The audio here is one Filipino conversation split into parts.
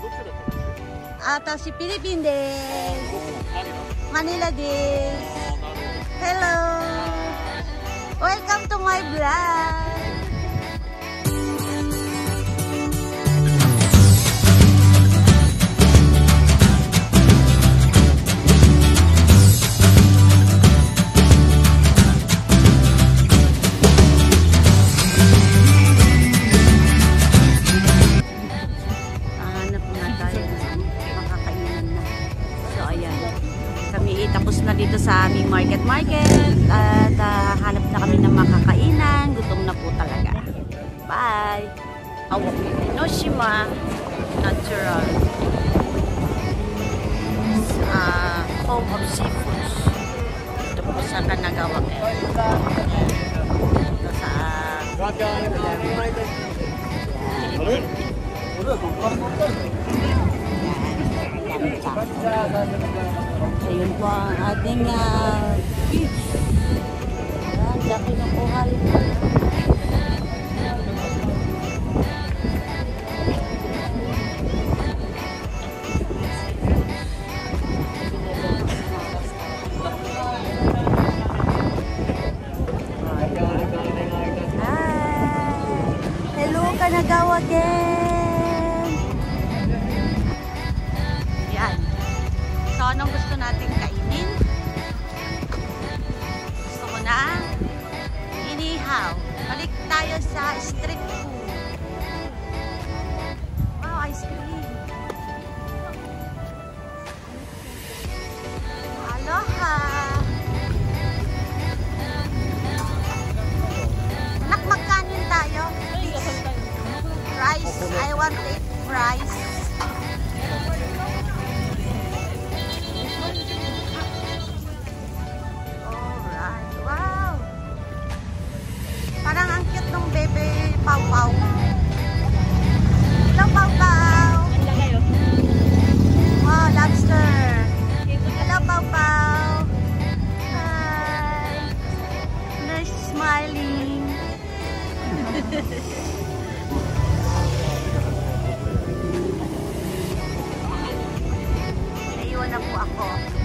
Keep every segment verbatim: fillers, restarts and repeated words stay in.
私フィリピンです。マニラです。Hello. Welcome to my vlog. Tapos na dito sa aming market market at uh, hanap na kami ng makakainan. Gutom na po talaga. Bye! Enoshima Natural uh, Home of Seafoods. Ito po sa Kanagawa. Ito sa ayun po ang ating uh, beach. Ayan, daki ng kuhal. Hi! Hello, Kanagawa again! Yan. So, anong gusto natin kainin? Gusto ko na inihaw. Balik tayo sa street food. Wow, ice cream. Aloha! Anak, magkanin tayo. Rice. I want to eat rice. Parang ang cute ng bebe pau-pau. Hello, pau-pau. Wow, lobster. Hello, pau-pau. Hi. Nice smiling. Naiwan na po ako.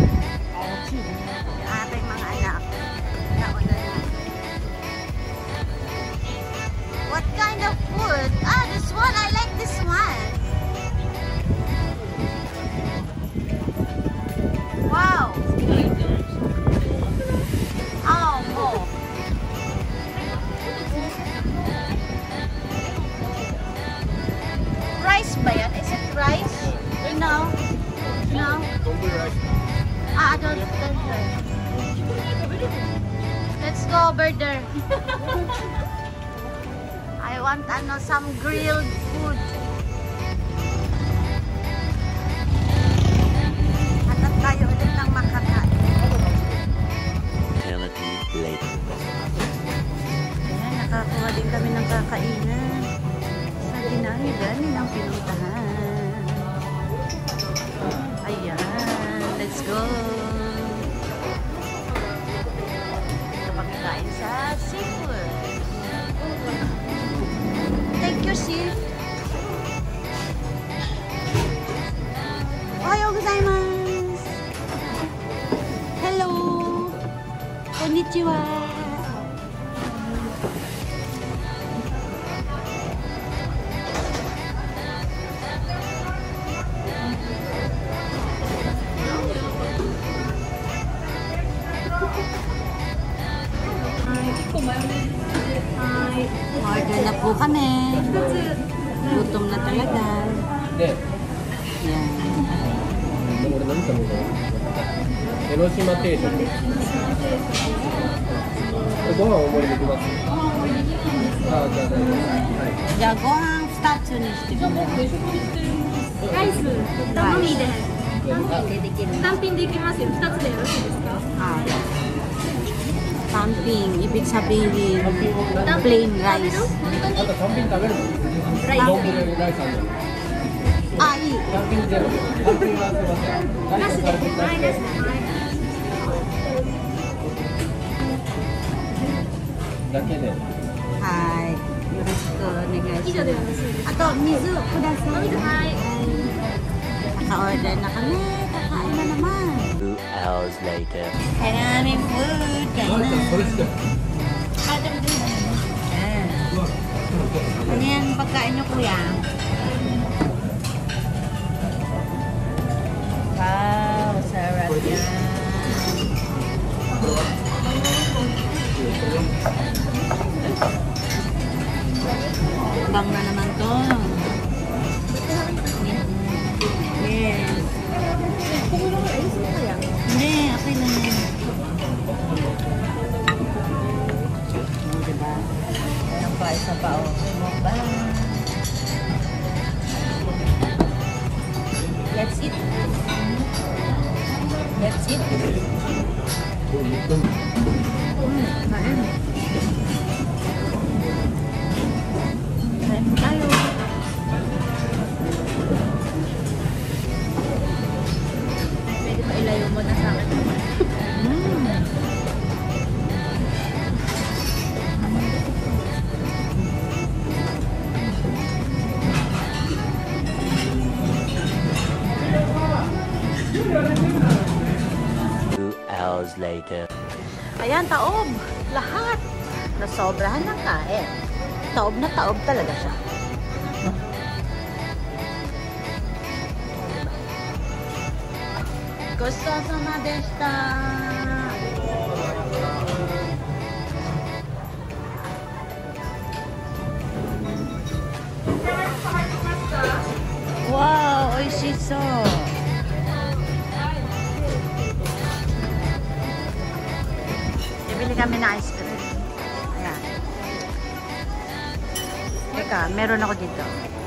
Yung ating mga anak. Nauna na. What kind of food? Ah, this one. I like this one. Wow. Oh, more. Rice ba yan? Is it rice? No. No. Ah, I don't don't rice. Let's go, burger. I want ano, some grilled food. Hanap tayo ulit ng makakain. Eternity later. Ayan, nakakuha din kami ng kakainan sa dinami-dami ng pinuntahan. Ayan, let's go. Ito pagkain sa seafood. Thank you, Chef. Ohayou gozaimasu. Hello. Konnichiwa. Order na po kami. Gutom na talaga. Yan. Enoshima Station. じゃあご飯ふたつにしてください。 ライス、頼みで単品できますよ。ふたつでよろしいですか？ はい。単品、ibig sabihin plain rice. 単品食べるの？ライスあるの？ あ、いい。 単品ゼロ。単品はすいません。 なしで、はいです。 だけで。 はい。よろしくお願いします。 以上でよろしいですか？ あと水ください。 はい。 Naka-order na kami. Kakain na naman. Two hours later. Kain na namin food. Kain na. Ayan. Ano yan pagkain nyo, kuya? Wow, sarap yan. Bang na naman to. Yes. Hindi, okay lang yan. O, diba? Ayan pa, isa pa. O, bye. Let's eat. Let's eat. Hmm, kain. Kain tayo. Pwede pa ilayo mo na sa akin. Mm. Two hours later. Ayan, taob. Lahat. Nasobrahan ng kain. Taob na taob talaga siya. Gososama deshita. Wow, oishiso. Bibili kami ng ice cream. Ayan. Teka, meron ako dito.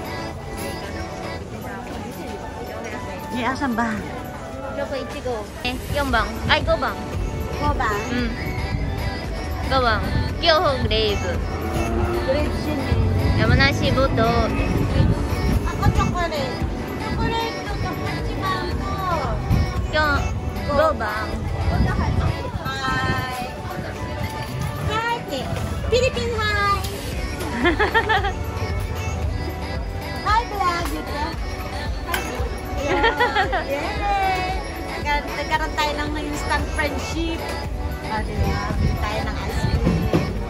Ni asan ba? どこいち号えよんばんあいごばん Ko ba? うんごばん両方グレープ Grape sini. 山梨ボト Ako chocolate. Chocolate to. Kapachiban ko. よんごばん Hi. Hi. Philippine hi. Hi vlog dito. Yeah. Yay! Nagkaroon nagkaroon tayo ng instant friendship. Ah, diba? Bili tayo ng ice cream.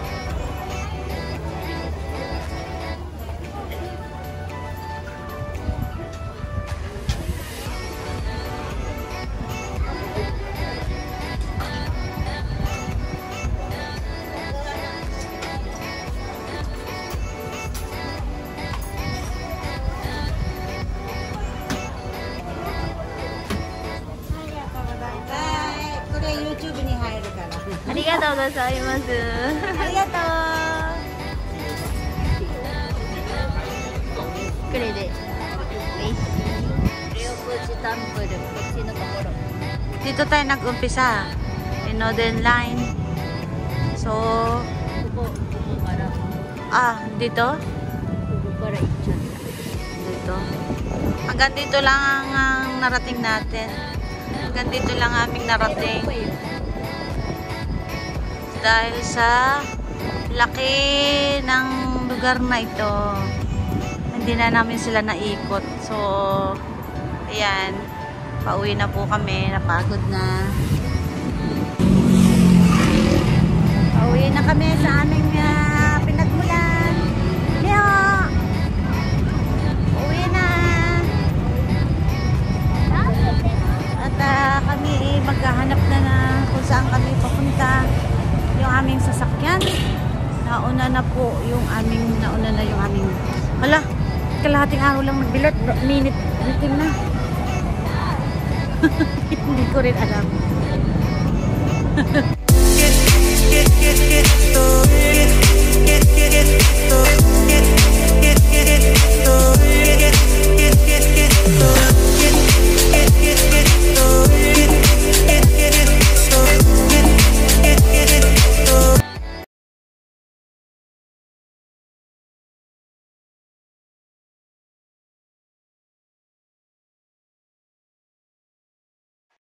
Bye! これ YouTube に入るから。 ありがとうございますありがとこれでおいしいレオプチタンプルこっちのところう. Dito tayo nag-umpisa. In Northern Line. So, ここここからこ ah, dito? こから行っちゃった Dito. Hanggang dito lang ang, ang narating natin. Hanggang dito lang aming narating. Dahil sa laki ng lugar na ito, hindi na namin sila naikot. So, ayan. Pauwi na po kami. Napagod na. Pauwi na kami sa aming uh, pinagmulan. Leo! Uwi na! At uh, kami maghahanap na na kung saan kami papunta. Yung aming sasakyan. Nauna na po yung aming, nauna na yung aming, hala, kalahating araw lang nagbilot, minute, minute na. Hindi ko rin alam.